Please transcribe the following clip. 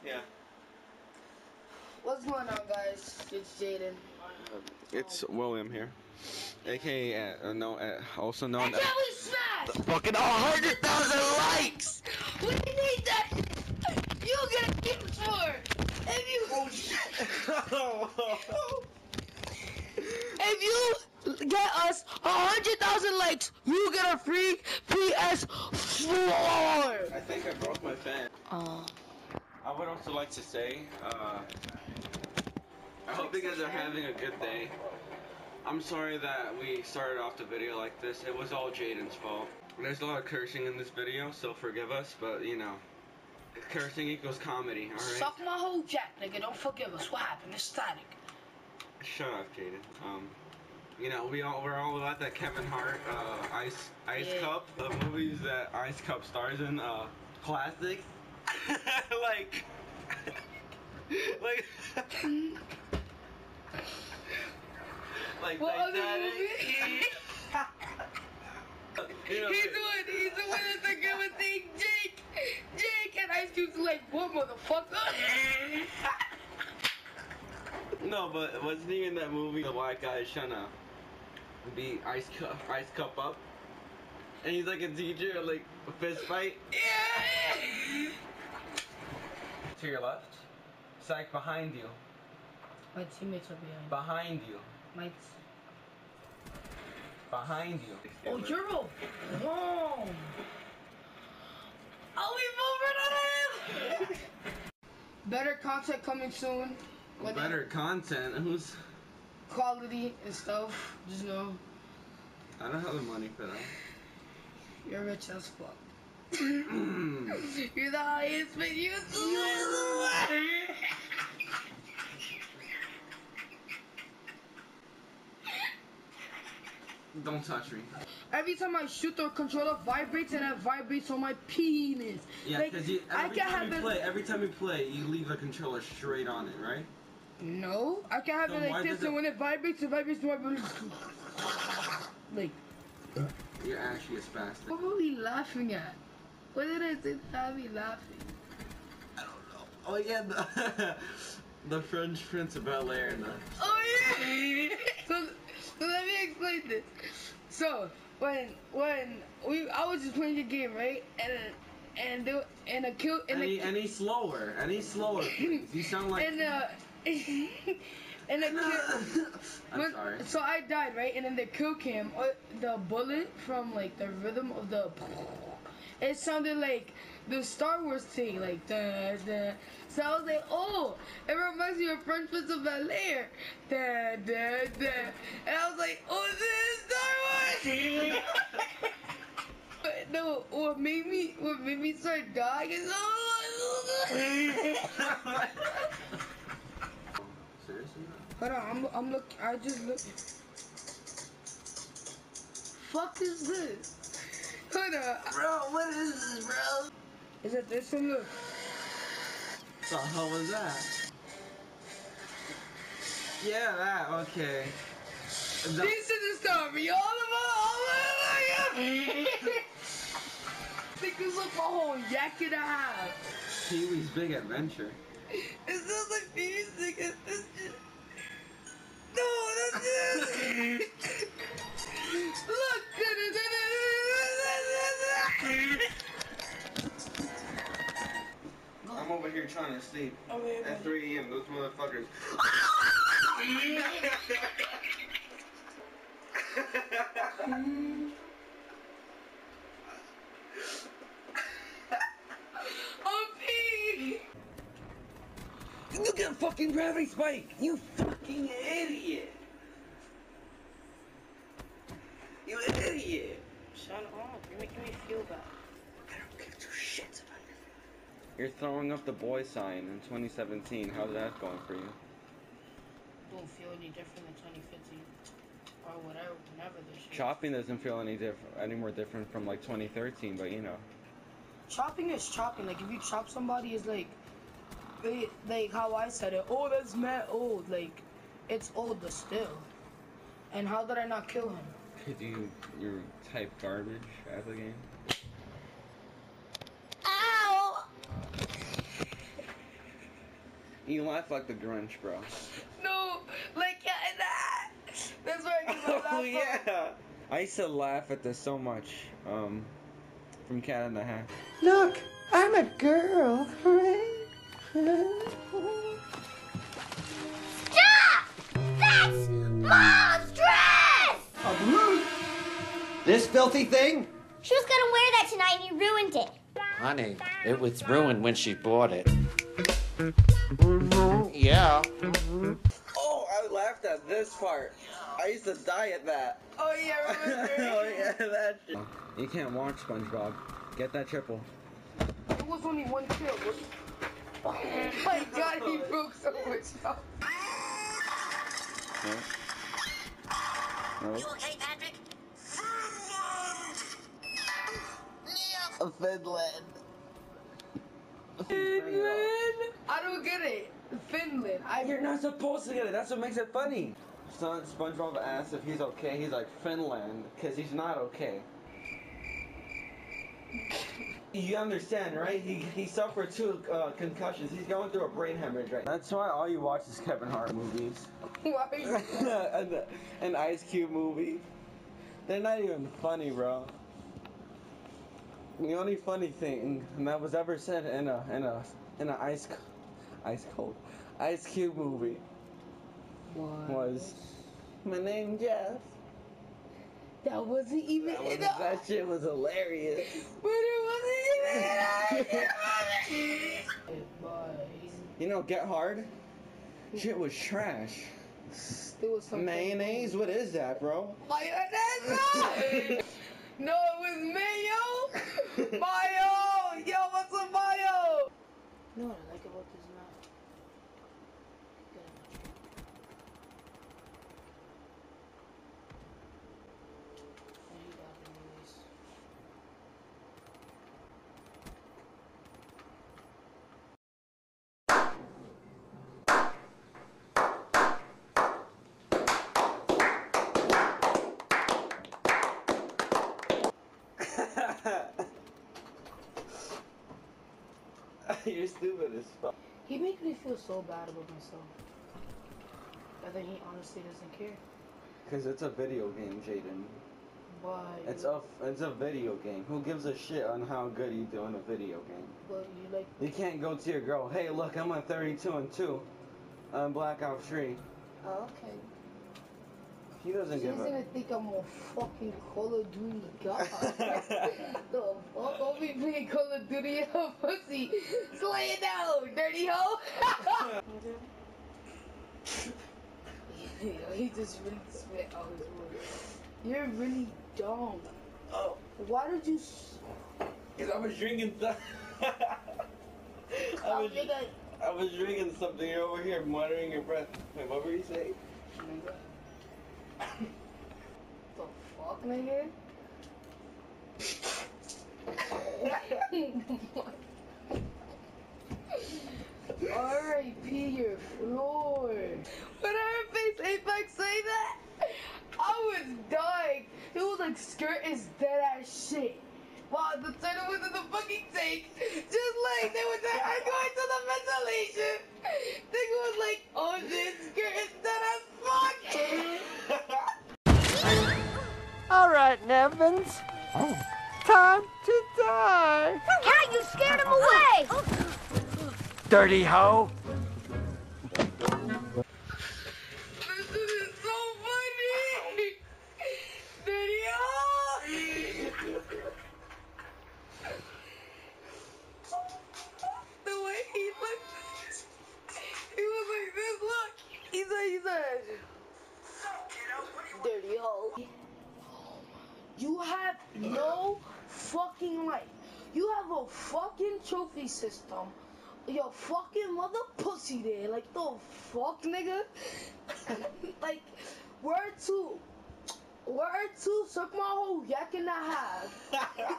Yeah. What's going on, guys? It's Jaden. It's William here, aka also known as. Can we smash? Fucking 100,000 likes. We need that. You get a gift for it. If you get us 100,000 likes, you get a free PS4. I think I broke my fan. I would also like to say, I hope you guys are having a good day. I'm sorry that we started off the video like this. It was all Jaden's fault. There's a lot of cursing in this video, so forgive us, but you know, cursing equals comedy, alright? Suck my whole jack, nigga. Don't forgive us. What happened? It's static. Shut up, Jaden. You know, we're all about that Kevin Hart, Ice Cup, the movies that Ice Cup stars in, classics. like What Titanic. You know, He's the one that's like gonna think Jake and Ice Cube's like, what motherfucker? No, but wasn't he in that movie? The white guy is trying to beat Ice Cup up, and he's like a teacher, like a fist fight. Yeah. To your left, Psych behind you. My teammates are behind. Behind you. Mike's. Behind you. Oh, Euro. Whoa. Are we moving on him? Better content coming soon. Better content? Who's? Quality and stuff. Just know. I don't have the money for that. You're rich as fuck. You're the highest paid YouTuber. Don't touch me. Every time I shoot, the controller vibrates and it vibrates on my penis. Yeah, because like, every time you play, you leave the controller straight on it, right? No, I can have it like this, and when it vibrates, to my like. You're actually a spastic. What were we laughing at? What did I say to have me laughing? I don't know. Oh yeah, the French Prince of Bel-Air and the. Oh yeah. So let me explain this. So when I was just playing the game, right, and a kill and any slower, please. You sound like. And the kill. I'm sorry. So I died, right, and then the kill cam, the bullet from like the rhythm of the. It sounded like the Star Wars thing, like da da. So I was like, oh, it reminds me of French Prince of Bel-Air, da da da. And I was like, oh, this is Star Wars. But no, what made me start dying is Seriously? Hold on, I'm looking. I just looked. Fuck is this? Hold on. Bro, what is this, bro? Is it this one? Look. What the hell was that? Yeah, that, okay. This is the story, all of Think this like my whole yak and a half. Pee-wee's Big Adventure. It sounds like Pee-wee's Big Adventure. No, that's it. Look. I'm over here trying to sleep. Okay, at 3 a.m. Those motherfuckers. I'm peeing. Look at fucking gravity spike! You fucking idiot! You idiot! Shut up. You're making me feel bad. I don't give two shits about your feelings. You're throwing up the boy sign in 2017. How's that going for you? Don't feel any different than 2015 or whatever. Whenever this shit. Chopping doesn't feel any more different from like 2013, but you know. Chopping is chopping. Like if you chop somebody, is like how I said it. Oh, that's mad old. Like it's old, but still. And how did I not kill him? Could you type garbage at the game? Ow! You laugh like the Grinch, bro. No, like that. That's right. Oh yeah. I used to laugh at this so much. From Cat in the Hat. Look, I'm a girl. Stop! That's monstrous! This filthy thing? She was gonna wear that tonight and you ruined it. Honey, it was ruined when she bought it. Yeah. Oh, I laughed at this part. I used to die at that. Oh yeah, remember? Oh yeah, that shit. You can't watch SpongeBob. Get that triple. It was only one kill. Oh my god, he broke so much stuff. No. No. You okay, Patrick? Finland. Finland? I don't get it. Finland. You're not supposed to get it. That's what makes it funny. Son, SpongeBob asks if he's okay. He's like, Finland, because he's not okay. You understand, right? He suffered 2 concussions. He's going through a brain hemorrhage right now. That's why all you watch is Kevin Hart movies. Why? An Ice Cube movie. They're not even funny, bro. The only funny thing that was ever said in a Ice Cube movie was, "My name's Jeff." That wasn't even That shit was hilarious. But it wasn't even You know, Get Hard? Shit was trash. It was something. Mayonnaise? What is that, bro? Mayonnaise! No, it was mayo! Mayo! Yo, what's up, mayo? You know what I like about this map? You're stupid as fuck. He makes me feel so bad about myself. I think he honestly doesn't care. Cause it's a video game, Jaden. Why? It's a video game. Who gives a shit on how good you do in a video game? But you like. You can't go to your girl, hey look, I'm on 32-2 on Blackout 3. Oh, okay. He doesn't She's give gonna a... think I'm a fucking Call of Duty god. The fuck? I'll be playing Call of Duty in a pussy. Slay it down, dirty hoe. He just really spit out his words. You're really dumb. Oh, Why did you? cause I was drinking I was drinking something. You're over here muttering your breath. Wait, what were you saying? The fuck, nigga? R.I.P. your floor. When I heard Face Apex say that, I was dying. It was like skirt is dead ass shit. Wow, the turtle was in the fucking tank. Just like they were going to the ventilation. They was like, oh shit, skirt is dead as fuck. All right, Nevins. Time to die. Yeah, you scared him away! Dirty hoe. This shit is so funny. Video. The way he looked, he was like this. Look, he said, dirty hoe. You have no fucking life. You have a fucking trophy system. Your fucking mother pussy there. Like, the fuck, nigga? Like, word two, suck my whole yak in the half.